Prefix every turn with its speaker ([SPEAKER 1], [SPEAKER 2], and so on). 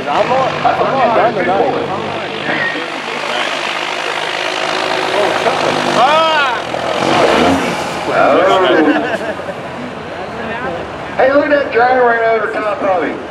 [SPEAKER 1] not done tonight.
[SPEAKER 2] Hey, look at that drag right over top of him.